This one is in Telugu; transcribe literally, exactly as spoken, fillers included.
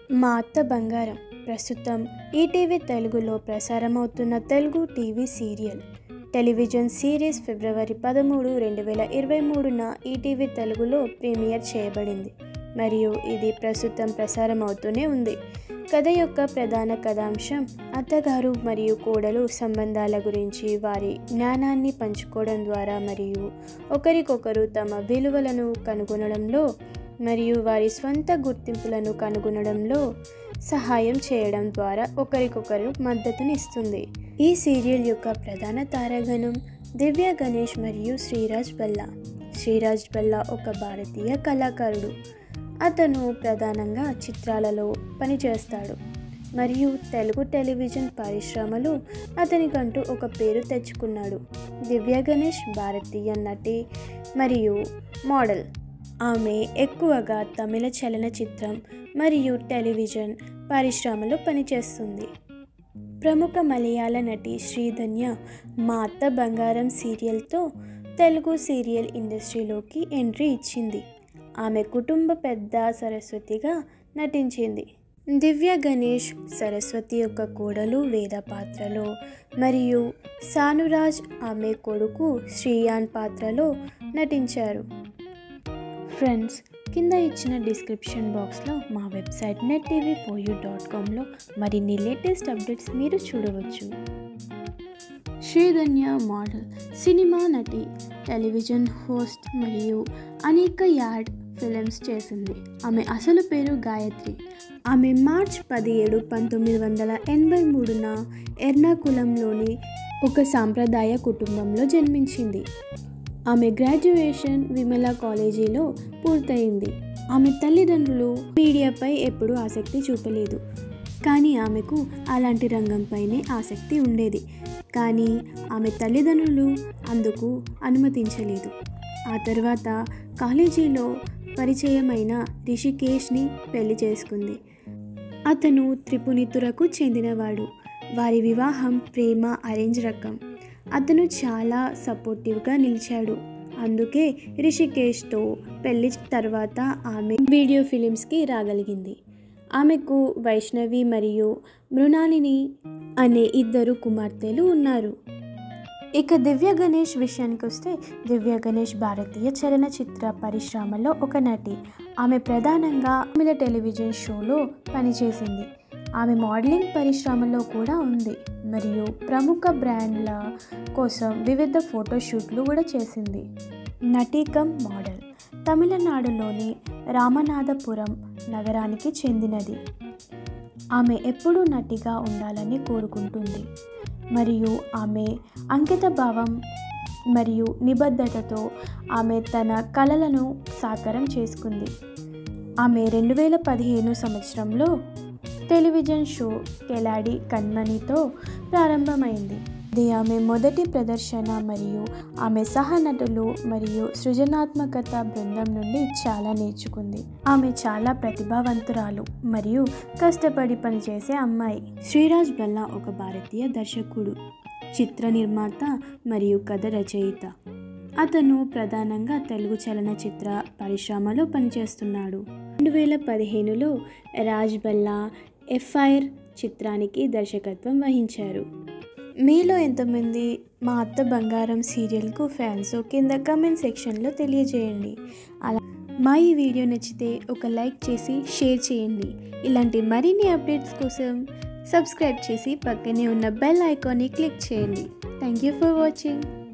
మా అత్త బంగారం ప్రస్తుతం ఈటీవీ తెలుగులో ప్రసారమవుతున్న Telugu TV serial. Television series ఫిబ్రవరి పదమూడు రెండు వేల ఇరవై మూడున ఈటీవీ తెలుగులో ప్రీమియర్ చేయబడింది మరియు ఇది ప్రస్తుతం ప్రసారం అవుతూనే ఉంది. కథ యొక్క ప్రధాన కథాంశం అత్తగారు మరియు కోడలు సంబంధాల గురించి, వారి జ్ఞానాన్ని పంచుకోవడం ద్వారా మరియు ఒకరికొకరు తమ విలువలను కనుగొనడంలో మరియు వారి స్వంత గుర్తింపులను కనుగొనడంలో సహాయం చేయడం ద్వారా ఒకరికొకరు మద్దతునిస్తుంది. ఈ సీరియల్ యొక్క ప్రధాన తారాగణం దివ్య గణేష్ మరియు శ్రీరాజ్ బల్లా. శ్రీరాజ్ బల్లా ఒక భారతీయ కళాకారుడు. అతను ప్రధానంగా చిత్రాలలో పనిచేస్తాడు మరియు తెలుగు టెలివిజన్ పరిశ్రమలో అతనికంటూ ఒక పేరు తెచ్చుకున్నాడు. దివ్య గణేష్ భారతీయ నటి మరియు మోడల్. ఆమె ఎక్కువగా తమిళ చలనచిత్రం మరియు టెలివిజన్ పరిశ్రమలో పనిచేస్తుంది. ప్రముఖ మలయాళ నటి శ్రీధన్య మా అత్త బంగారం సీరియల్తో తెలుగు సీరియల్ ఇండస్ట్రీలోకి ఎంట్రీ ఇచ్చింది. ఆమె కుటుంబ పెద్ద సరస్వతిగా నటించింది. దివ్య గణేష్ సరస్వతి యొక్క కోడలు వేద పాత్రలో మరియు సానురాజ్ ఆమె కొడుకు శ్రీయాన్ పాత్రలో నటించారు. ఫ్రెండ్స్, కింద ఇచ్చిన డిస్క్రిప్షన్ బాక్స్లో మా website net TV four you dot కామ్లో మరిన్ని లేటెస్ట్ అప్డేట్స్ మీరు చూడవచ్చు. శ్రీధన్య మోడల్, సినిమా నటి, టెలివిజన్ హోస్ట్ మరియు అనేక యాడ్ ఫిలిమ్స్ చేసింది. ఆమె అసలు పేరు గాయత్రి. ఆమె మార్చ్ పదిహేడు పంతొమ్మిది వందల ఎనభై మూడున ఎర్నాకులంలోని ఒక సాంప్రదాయ కుటుంబంలో జన్మించింది. ఆమె గ్రాడ్యుయేషన్ విమలా కాలేజీలో పూర్తయింది. ఆమె తల్లిదండ్రులు మీడియాపై ఎప్పుడూ ఆసక్తి చూపలేదు, కానీ ఆమెకు అలాంటి రంగంపైనే ఆసక్తి ఉండేది. కానీ ఆమె తల్లిదండ్రులు అందుకు అనుమతించలేదు. ఆ తర్వాత కాలేజీలో పరిచయమైన రిషికేష్ని పెళ్లి చేసుకుంది. అతను త్రిపునితురకు చెందినవాడు. వారి వివాహం ప్రేమ అరేంజ్ రకం. అతను చాలా సపోర్టివ్గా నిలిచాడు. అందుకే రిషికేష్తో పెళ్లి తర్వాత ఆమె వీడియో ఫిలిమ్స్కి రాగలిగింది. ఆమెకు వైష్ణవి మరియు మృణాలిని అనే ఇద్దరు కుమార్తెలు ఉన్నారు. ఇక దివ్య గణేష్ విషయానికి వస్తే, దివ్య గణేష్ భారతీయ చలనచిత్ర పరిశ్రమలో ఒక నటి. ఆమె ప్రధానంగా తమిళ టెలివిజన్ షోలో పనిచేసింది. ఆమె మోడలింగ్ పరిశ్రమలో కూడా ఉంది మరియు ప్రముఖ బ్రాండ్ల కోసం వివిధ ఫోటోషూట్లు కూడా చేసింది. నటి కమ్ మోడల్. తమిళనాడులోని రామనాథపురం నగరానికి చెందినది. ఆమె ఎప్పుడూ నటిగా ఉండాలని కోరుకుంటుంది మరియు ఆమె అంకిత భావం మరియు నిబద్ధతతో ఆమె తన కలలను సాకారం చేసుకుంది. ఆమె రెండు వేల పదిహేను సంవత్సరంలో టెలివిజన్ షో కెలాడి కన్మణితో ప్రారంభమైంది. ఇది ఆమె మొదటి ప్రదర్శన మరియు ఆమె సహనటులు మరియు సృజనాత్మకత బృందం నుండి చాలా నేర్చుకుంది. ఆమె చాలా ప్రతిభావంతురాలు మరియు కష్టపడి పనిచేసే అమ్మాయి. శ్రీరాజ్ బల్లా ఒక భారతీయ దర్శకుడు, చిత్ర నిర్మాత మరియు కథ రచయిత. అతను ప్రధానంగా తెలుగు చలనచిత్ర పరిశ్రమలో పనిచేస్తున్నాడు. రెండు వేల పదిహేనులో రాజ్ బల్లా ఎఫ్ఐఆర్ చిత్రానికి దర్శకత్వం వహించారు. మీలో ఎంతమంది మా అత్త బంగారం సీరియల్కు ఫ్యాన్సో కింద కమెంట్ సెక్షన్లో తెలియజేయండి. అలా మా ఈ వీడియో నచ్చితే ఒక లైక్ చేసి షేర్ చేయండి. ఇలాంటి మరిన్ని అప్డేట్స్ కోసం సబ్స్క్రైబ్ చేసి పక్కనే ఉన్న బెల్ ఐకాన్ని క్లిక్ చేయండి. Thank you for watching.